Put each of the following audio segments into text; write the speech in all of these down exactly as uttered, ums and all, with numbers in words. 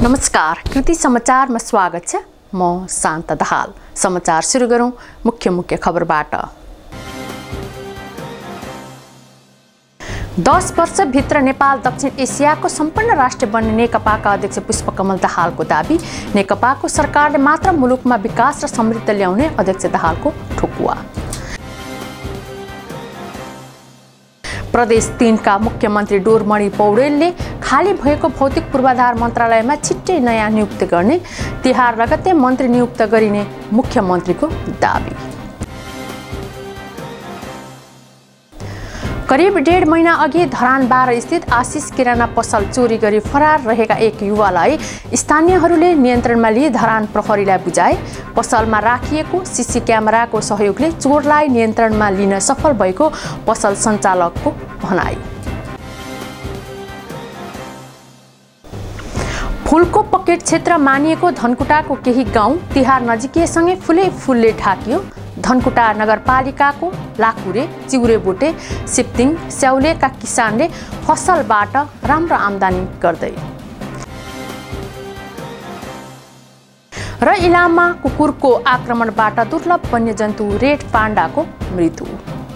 नमस्कार, कृति समाचारमा स्वागत छ। म शान्त दाहाल। समाचार सुरु गरौं मुख्य मुख्य खबरबाट। दस वर्षभित्र नेपाल दक्षिण एसियाको सम्पन्न राष्ट्र बन्ने नेकपाका अध्यक्ष पुष्पकमल दाहालको दाबी। नेकपाको सरकारले मात्र मुलुकमा विकास र समृद्धि ल्याउने अध्यक्ष दाहालको ठोकुवा। प्रदेश तीन का मुख्यमन्त्री डोरमणि पौडेलले खाली भएको भौतिक पूर्वाधार मन्त्रालयमा छिट्टै नयाँ नियुक्ति गर्ने, तिहार लगत्तै मन्त्री नियुक्त गरिने मुख्यमन्त्रीको दाबी। करिब डेढ महिना अघि धरान बाह्र स्थित आशिष किराना पसल चोरी गरी फरार रहेका एक युवालाई स्थानीयहरूले नियन्त्रणमा लिई धरान प्रहरीलाई बुझाए। पसलमा राखिएको सीसी क्यामेराको सहयोगले चोरलाई नियन्त्रणमा लिन सफल भएको पसल सञ्चालकको भनाई। फूलको पकेट क्षेत्र मानिएको धनकुटाको केही गाउँ तिहार नजिकैसँगै फुलै फुलले ढाकियो। धनकुटा नगरपालिकाको लाकुरे, चिउरेबोटे, सिप्तिङ, स्याउलेका किसानले फसलबाट राम्रो आम्दानी गर्दै। र इलाममा कुकुरको आक्रमणबाट दुर्लभ वन्यजन्तु रेड पाण्डाको मृत्यु।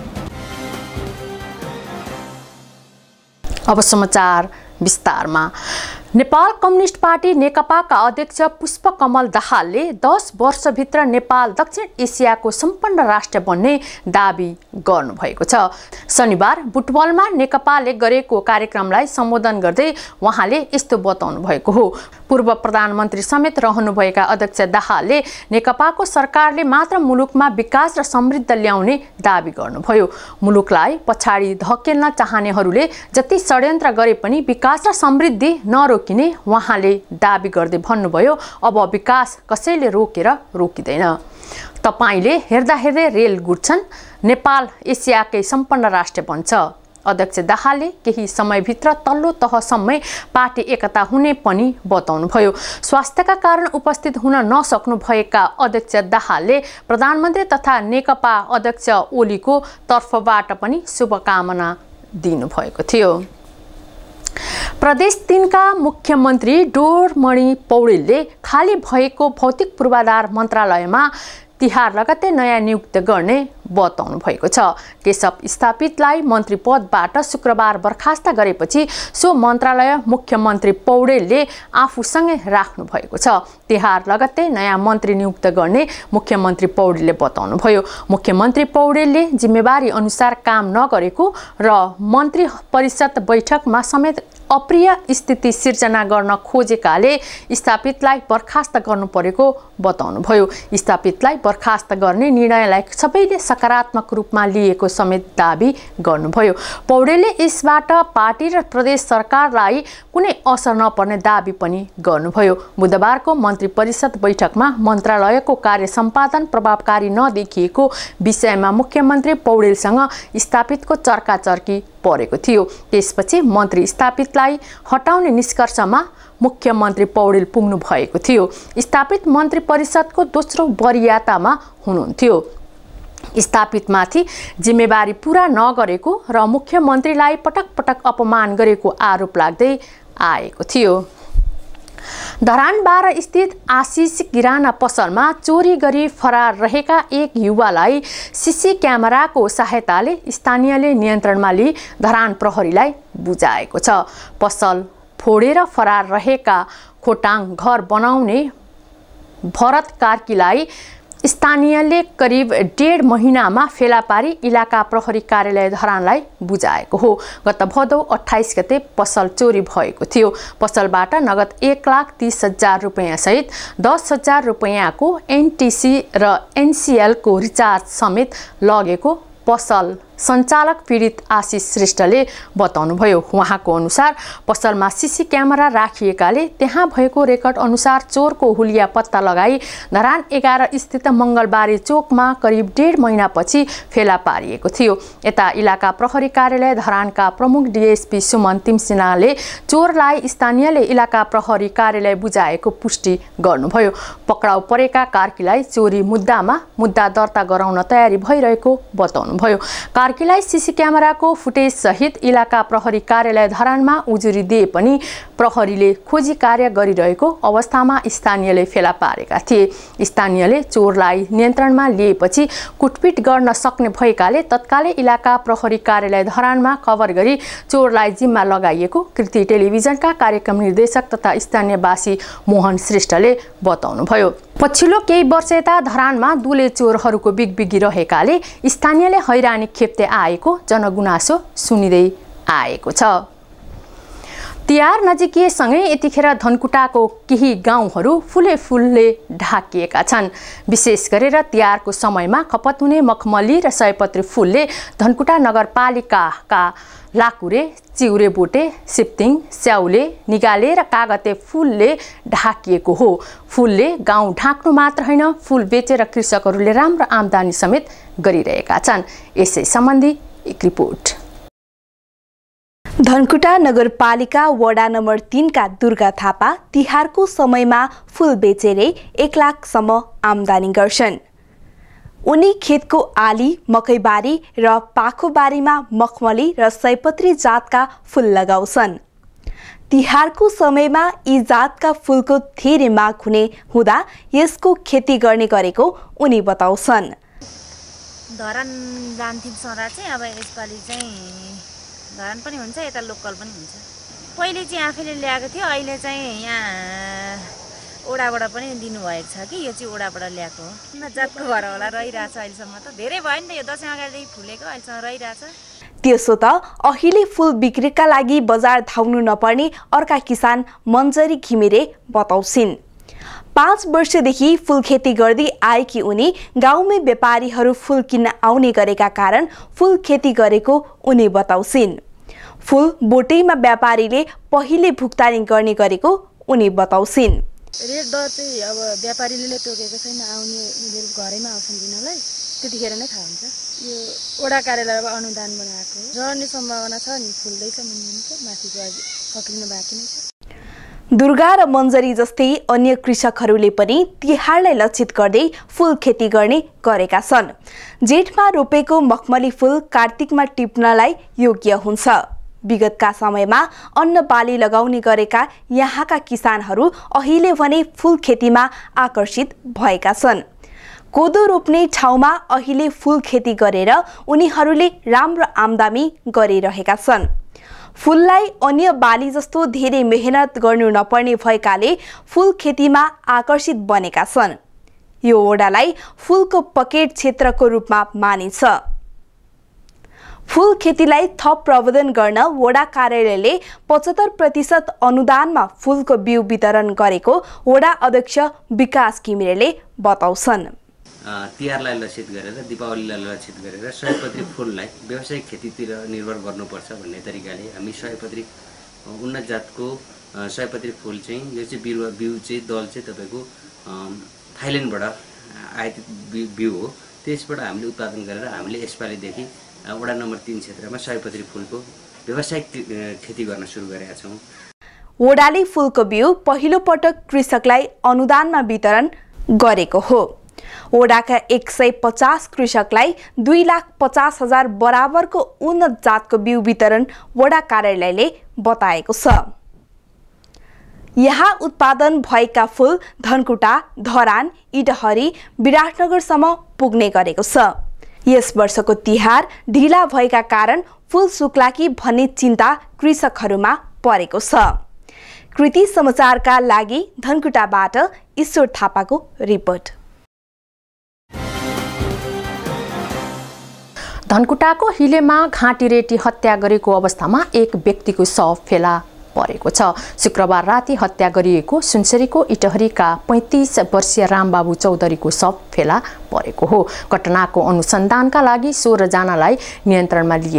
अब समाचार विस्तारमा। नेपाल कम्युनिस्ट पार्टी नेकपाका अध्यक्ष पुष्पकमल दाहालले दस वर्षभित्र नेपाल दक्षिण एसियाको सम्पन्न राष्ट्र बन्ने दाबी गर्नुभएको छ। शनिबार बुटवलमा नेकपाले गरेको कार्यक्रमलाई सम्बोधन गर्दै उहाँले यस्तो बताउनु भएको हो। पूर्व प्रधानमन्त्री समेत रहनुभएका अध्यक्ष दाहालले नेकपाको सरकारले मात्र मुलुकमा विकास र समृद्धि ल्याउने दाबी गर्नुभयो। मुलुकलाई पछाडि धकेल्न चाहनेहरूले जति षड्यन्त्र गरे पनि विकास र समृद्धि नरोकिने उहाँले दाबी गर्दै भन्नुभयो, अब विकास कसैले रोकेर रोकिँदैन। तपाईले हेर्दा हेर्दै रेल गुड्छन्, नेपाल एसियाकै सम्पन्न राष्ट्र बन्छ। अध्यक्ष दाहालले केही समयभित्र तल्लो तहसम्मै पार्टी एकता हुने पनि बताउनुभयो। स्वास्थ्यका कारण उपस्थित हुन नसक्नु भएका अध्यक्ष दाहालले प्रधानमन्त्री तथा नेकपा अध्यक्ष ओलीको तर्फबाट पनि शुभकामना दिनुभएको थियो। प्रदेश तीन का मुख्यमन्त्री डोरमणि पौडेलले खाली भएको भौतिक पूर्वाधार मन्त्रालयमा तिहार लगत्तै नयाँ नियुक्त गर्ने बताउनु भएको छ। केशव स्थापितलाई मन्त्री पदबाट शुक्रबार बर्खास्त गरेपछि सो मन्त्रालय मुख्यमन्त्री पौडेलले आफूसँगै राख्नु भएको छ। तिहार लगत्तै नयाँ मन्त्री नियुक्त गर्ने मुख्यमन्त्री पौडेलले बताउनुभयो। मुख्यमन्त्री पौडेलले जिम्मेवारी अनुसार काम नगरेको र मन्त्री परिषद बैठकमा समेत अप्रिय स्थिति सिर्जना गर्न खोजेकाले स्थापितलाई बर्खास्त गर्नु परेको बताउनुभयो। स्थापितलाई बर्खास्त गर्ने निर्णयलाई सबैले सकारात्मक रूपमा लिएको समेत दाबी गर्नुभयो। पौडेलले यसबाट पार्टी र प्रदेश सरकारलाई कुनै असर नपर्ने दाबी पनि गर्नुभयो। बुधबारको मन्त्री परिषद बैठकमा मन्त्रालयको कार्य सम्पादन प्रभावकारी नदेखिएको विषयमा मुख्यमन्त्री पौडेलसँग स्थापितको चर्काचर्की परेको थियो। त्यसपछि मन्त्री स्थापितलाई हटाउने निष्कर्षमा मुख्यमन्त्री पौडेल पुग्नु भएको थियो। स्थापित मन्त्री परिषदको दोस्रो वरियातामा हुनुहुन्थ्यो। स्थापितमाथि जिम्मेवारी पूरा नगरेको र मुख्यमन्त्रीलाई पटक पटक अपमान गरेको आरोप लाग्दै आएको थियो। धरान बाह्र स्थित आशिष किराना पसलमा चोरी गरी फरार रहेका एक युवालाई सीसी क्यामेराको सहायताले स्थानीयले नियन्त्रणमा लिई धरान प्रहरीलाई बुझाएको छ। पसल फोडेर फरार रहेका खोटाङ घर बनाउने भरत कार्कीलाई स्थानीयले करिब डेढ महिनामा फेला पारी इलाका प्रहरी कार्यालय धरानलाई बुझाएको हो। गत भदौ अठाइस गते पसल चोरी भएको थियो। पसलबाट नगद एक लाख तीस हजार रुपियाँ सहित दस हजार रुपियाँको एनटिसी र एनसिएलको रिचार्ज समेत लगेको पसल सञ्चालक पीडित आशिष श्रेष्ठले बताउनुभयो। उहाँको अनुसार पसलमा सीसी क्यामेरा राखिएकाले त्यहाँ भएको रेकर्ड अनुसार चोरको हुलिया पत्ता लगाई धरान एघार स्थित मङ्गलबारे चोकमा करिब डेढ महिनापछि फेला पारिएको थियो। यता इलाका प्रहरी कार्यालय धरानका प्रमुख डिएसपी सुमन तिमसिनाले चोरलाई स्थानीयले इलाका प्रहरी कार्यालय बुझाएको पुष्टि गर्नुभयो। पक्राउ परेका कार्कीलाई चोरी मुद्दामा मुद्दा दर्ता गराउन तयारी भइरहेको बताउनुभयो। कार्कीलाई सीसी क्यामेराको फुटेज सहित इलाका प्रहरी कार्यालय धरानमा उजुरी दिए पनि प्रहरीले खोजी कार्य गरिरहेको अवस्थामा स्थानीयले फेला पारेका थिए। स्थानीयले चोरलाई नियन्त्रणमा लिएपछि कुटपिट गर्न सक्ने भएकाले तत्कालै इलाका प्रहरी कार्यालय धरानमा खबर गरी चोरलाई जिम्मा लगाइएको कृति टेलिभिजनका कार्यक्रम निर्देशक तथा स्थानीयवासी मोहन श्रेष्ठले बताउनुभयो। पछिल्लो केही वर्ष यता धरानमा दुले चोरहरूको बिगबिगी रहेकाले स्थानीयले हैरानी खेप्दै आएको जनगुनासो सुनिँदै आएको छ। तिहार नजिकिएसँगै यतिखेर धनकुटाको केही गाउँहरू फुले फुलले ढाकिएका छन्। विशेष गरेर तिहारको समयमा खपत हुने मखमली र सयपत्री फुलले धनकुटा नगरपालिकाका लाकुरे, चिउरे बोटे, सिप्तिङ, स्याउले, निगाले र कागते फुलले ढाकिएको हो। फुलले गाउँ ढाक्नु मात्र होइन, फुल बेचेर कृषकहरूले राम्रो आम्दानी समेत गरिरहेका छन्। यसै सम्बन्धी एक रिपोर्ट। धनकुटा नगरपालिका वडा नम्बर तीन का दुर्गा थापा तिहारको समयमा फुल बेचेरै एक लाखसम्म आम्दानी गर्छन्। उनी खेतको आली, मकैबारी र पाखोबारीमा मखमली र सयपत्री जातका फुल लगाउँछन्। तिहारको समयमा यी जातका फुलको धेरै माग हुने हुँदा यसको खेती गर्ने गरेको उनी बताउँछन्। धरान जान्थ्यौँ सरा चाहिँ अब यसपालि चाहिँ धरान पनि हुन्छ, यता लोकल पनि हुन्छ। पहिले चाहिँ आफैले ल्याएको थियो, अहिले चाहिँ यहाँ ओडाबाट पनि दिनुभएको छ कि यो चाहिँ ओडाबाट ल्याएको हो। जातको भएर होला रहिरहेछ अहिलेसम्म, त धेरै भयो नि त यो दसैँ अगाडि फुलेको, अहिलेसम्म रहिरहेछ। त्यसो त अहिले फुल बिक्रीका लागि बजार धाउनु नपर्ने अर्का किसान मन्जरी घिमिरे बताउँछिन्। पाँच वर्षदेखि फुल खेती गर्दै आएकी उनी गाउँमै व्यापारीहरू फुल किन्न आउने गरेका कारण फुल खेती गरेको उनी बताउँछिन्। फुल बोटेमा व्यापारीले पहिले भुक्तानी गर्ने गरेको उनी बताउँछिन्। रेट दर चाहिँ अब व्यापारीले तोकेको छैन, आउने उनीहरू घरैमा आउँछन् दिनलाई, त्यतिखेर नै थाहा हुन्छ। यो वडा कार्यालयबाट अनुदान बनाएको झर्ने सम्भावना छ नि, फुल्दैछ मुनिन्छ, माथिको फक्रिनु बाँकी नै छ। दुर्गा र मन्जरी जस्तै अन्य कृषकहरूले पनि तिहारलाई लक्षित गर्दै फुल खेती गर्ने गरेका छन्। जेठमा रोपेको मखमली फुल कार्तिकमा टिप्नलाई योग्य हुन्छ। विगतका समयमा अन्न बाली लगाउने गरेका यहाँका किसानहरू अहिले भने फुल खेतीमा आकर्षित भएका छन्। कोदो रोप्ने ठाउँमा अहिले फुल खेती गरेर उनीहरूले राम्रो आम्दानी गरिरहेका छन्। फुललाई अन्य बाली जस्तो धेरै मेहनत गर्नु नपर्ने भएकाले फुल खेतीमा आकर्षित बनेका छन्। यो वडालाई फुलको पकेट क्षेत्रको रूपमा मानिन्छ। फुल खेतीलाई थप प्रवर्धन गर्न वडा कार्यालयले पचहत्तर प्रतिशत अनुदानमा फुलको बिउ वितरण गरेको वडा अध्यक्ष विकास घिमिरेले बताउँछन्। तिहारलाई लक्षित गरेर, दीपावलीलाई लक्षित गरेर सयपत्री फुललाई व्यावसायिक खेतीतिर निर्भर गर्नुपर्छ भन्ने तरिकाले हामी सयपत्री उन्नत जातको सयपत्री फुल चाहिँ यो चाहिँ बिरुवा बिउ चाहिँ दल चाहिँ तपाईँको थाइल्यान्डबाट आयातित बिउ हो। त्यसबाट हामीले उत्पादन गरेर हामीले यसपालिदेखि वडा नम्बर तीन क्षेत्रमा सयपत्री फुलको व्यावसायिक खेती गर्न सुरु गरेका छौँ। वडाले फुलको बिउ पहिलो पटक कृषकलाई अनुदानमा वितरण गरेको हो। वडाका एक सय पचास कृषकलाई दुई लाख पचास हजार बराबरको उन्नत जातको बिउ वितरण वडा कार्यालयले बताएको छ। यहाँ उत्पादन भएका फुल धनकुटा, धरान, इटहरी, विराटनगरसम्म पुग्ने गरेको छ। यस वर्षको तिहार ढिला भएका कारण फुल सुक्ला कि भन्ने चिन्ता कृषकहरूमा परेको छ। कृति समाचारका लागि धनकुटाबाट ईश्वर थापाको रिपोर्ट। धनकुटाको हिलेमा घाँटीरेटी हत्या गरेको अवस्थामा एक व्यक्तिको शव फेला परेको छ। शुक्रबार राति हत्या गरिएको सुनसरीको इटहरीका पैंतीस वर्षीय रामबाबु चौधरीको शव फेला परेको हो। घटनाको अनुसन्धानका लागि सोह्र जनालाई नियन्त्रणमा लिएको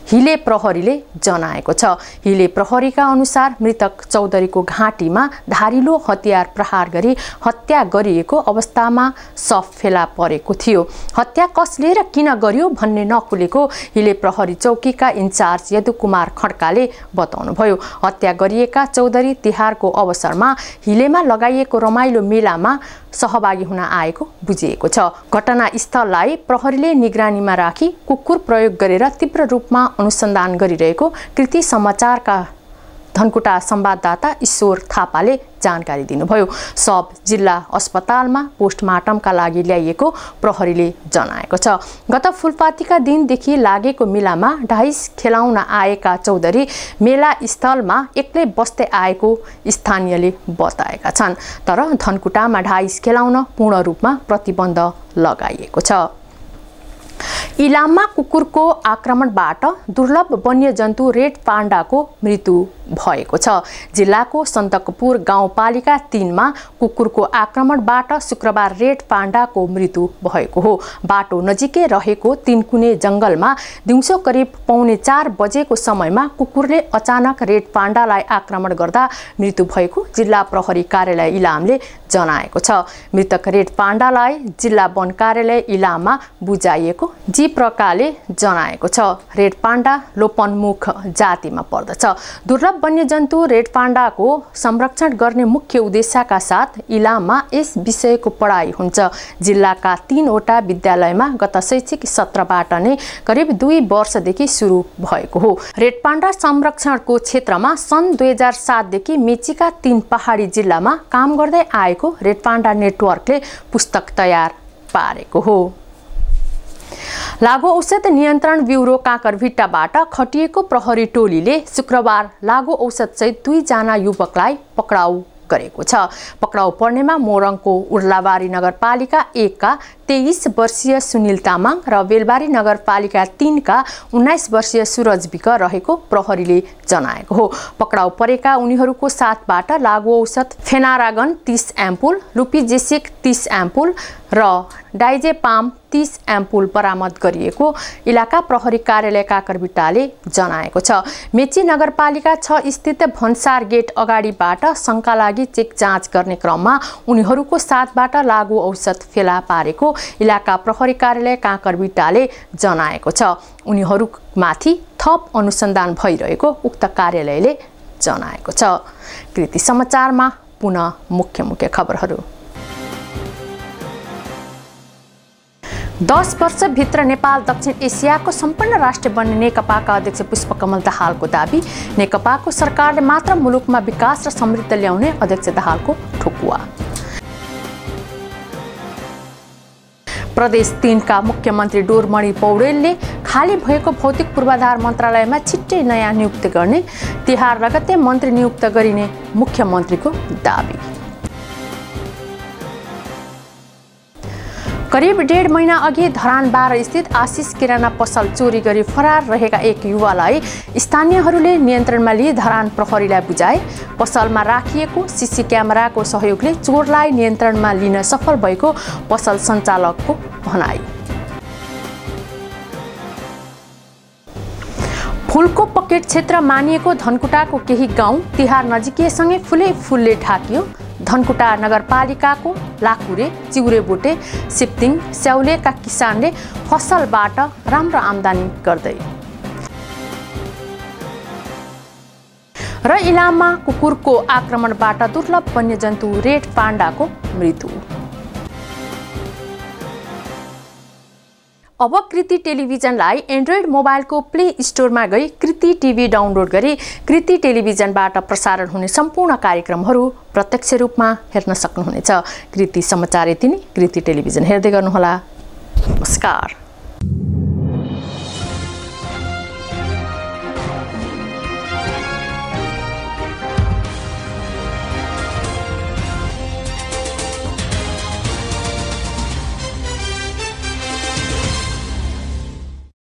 हिले प्रहरीले जनाएको छ। हिले प्रहरीका अनुसार मृतक चौधरीको घाँटीमा धारिलो हतियार प्रहार गरी हत्या गरिएको अवस्थामा शव फेला परेको थियो। हत्या कसले र किन गर्यो भन्ने नखुलेको हिले प्रहरी चौकीका इन्चार्ज यदु कुमार खड्काले बताउनुभयो। हत्या गरिएका चौधरी तिहारको अवसरमा हिलेमा लगाइएको रमाइलो मेलामा सहभागी हुन आएको बुझिएको छ। घटनास्थललाई प्रहरीले निगरानीमा राखी कुकुर प्रयोग गरेर तीव्र रूपमा अनुसन्धान गरिरहेको कृति समाचारका धनकुटा संवाददाता ईश्वर थापाले जानकारी दिनुभयो। सब जिल्ला अस्पतालमा पोस्टमार्टमका लागि ल्याइएको प्रहरीले जनाएको छ। गत फुलपातीका दिनदेखि लागेको मेलामा ढाइस खेलाउन आएका चौधरी मेला स्थलमा एक्लै बस्दै आएको स्थानीयले बताएका छन्। तर धनकुटामा ढाइस खेलाउन पूर्ण रूपमा प्रतिबन्ध लगाइएको छ। इलाममा कुकुरको आक्रमणबाट दुर्लभ वन्यजन्तु रेड पाण्डाको मृत्यु भएको छ। जिल्लाको सन्तकपुर गाउँपालिका तीनमा कुकुरको आक्रमणबाट शुक्रबार रेड पाण्डाको मृत्यु भएको हो। बाटो नजिकै रहेको तीनकुने जंगलमा दिउँसो करिब पौने चार बजेको समयमा कुकुरले अचानक रेड पाण्डालाई आक्रमण गर्दा मृत्यु भएको जिल्ला प्रहरी कार्यालय इलामले जनाएको छ। मृतक रेड पाण्डालाई जिल्ला वन कार्यालय इलाममा बुझाइएको जी प्रकारले जनाएको छ। रेड पाण्डा लोपन्मुख जातिमा पर्दछ। दुर्लभ वन्यजन्तु रेड पाण्डाको संरक्षण गर्ने मुख्य उद्देश्यका साथ इलाममा यस विषयको पढाइ हुन्छ। जिल्लाका तीनवटा विद्यालयमा गत शैक्षिक सत्रबाट नै करिब दुई वर्षदेखि सुरु भएको हो। रेड पाण्डा संरक्षणको क्षेत्रमा सन् दुई हजार सातदेखि मेचीका तीन पहाडी जिल्लामा काम गर्दै आएको रेड पाण्डा नेटवर्कले पुस्तक तयार पारेको हो। लागु औषध नियन्त्रण ब्युरो काँकरभिट्टाबाट खटिएको प्रहरी टोलीले शुक्रबार लागु औषधसहित दुईजना युवकलाई पक्राउ गरेको छ। पक्राउ पर्नेमा मोरङको उर्लाबारी नगरपालिका एक का तेइस वर्षीय सुनिल तामाङ र बेलबारी नगरपालिका तीन का उन्नाइस वर्षीय सूरज विक रहेको प्रहरीले जनाएको हो। पक्राउ परेका उनीहरूको साथबाट लागु औषध फेनारागन तीस एम्पुल, लुपिजेसिक तीस एम्पुल र डाइजेपाम तीस एम्पुल बरामद गरिएको इलाका प्रहरी कार्यालय काँकरभिट्टाले जनाएको छ। मेची नगरपालिका छ स्थित भन्सार गेट अगाडिबाट शंका लागि चेक जाँच गर्ने क्रममा उनीहरूको साथबाट लागु औषध फेला पारेको इलाका प्रहरी कार्यालय काँकरभिट्टाले जनाएको छ। उनीहरूमाथि थप अनुसन्धान भइरहेको उक्त कार्यालयले जनाएको छ। कृति समाचारमा पुनः मुख्य मुख्य खबरहरू। दस वर्षभित्र नेपाल दक्षिण एसियाको सम्पन्न राष्ट्र बन्ने नेकपाका अध्यक्ष पुष्पकमल दाहालको दाबी। नेकपाको सरकारले मात्र मुलुकमा विकास र समृद्ध ल्याउने अध्यक्ष दाहालको ठोकुवा। प्रदेश तीन का मुख्यमन्त्री डोरमणि पौडेलले खाली भएको भौतिक पूर्वाधार मन्त्रालयमा छिट्टै नयाँ नियुक्ति गर्ने, तिहार लगत्तै मन्त्री नियुक्त गरिने मुख्यमन्त्रीको दाबी। करिब डेढ महिना अघि धरान बाह्र स्थित आशिष किराना पसल चोरी गरी फरार रहेका एक युवालाई स्थानीयहरूले नियन्त्रणमा लिई धरान प्रहरीलाई बुझाए। पसलमा राखिएको सीसी क्यामेराको सहयोगले चोरलाई नियन्त्रणमा लिन सफल भएको पसल सञ्चालकको भनाई। फूलको पकेट क्षेत्र मानिएको धनकुटाको केही गाउँ तिहार नजिकैसँगै फुलै फुलले ढाकियो। धनकुटा नगरपालिकाको लाकुरे, चिउरेबोटे, सिप्तिङ, स्याउलेका किसानले फसलबाट राम्रो आम्दानी गर्दै। र इलाममा कुकुरको आक्रमणबाट दुर्लभ वन्यजन्तु रेड पाण्डाको मृत्यु। अब कृति टेलिभिजनलाई एन्ड्रोइड मोबाइलको प्ले स्टोरमा गई कृति टिभी डाउनलोड गरी कृति टेलिभिजनबाट प्रसारण हुने सम्पूर्ण कार्यक्रमहरू प्रत्यक्ष रूपमा हेर्न सक्नुहुनेछ। कृति समाचार यति नै। कृति टेलिभिजन हेर्दै गर्नुहोला। नमस्कार।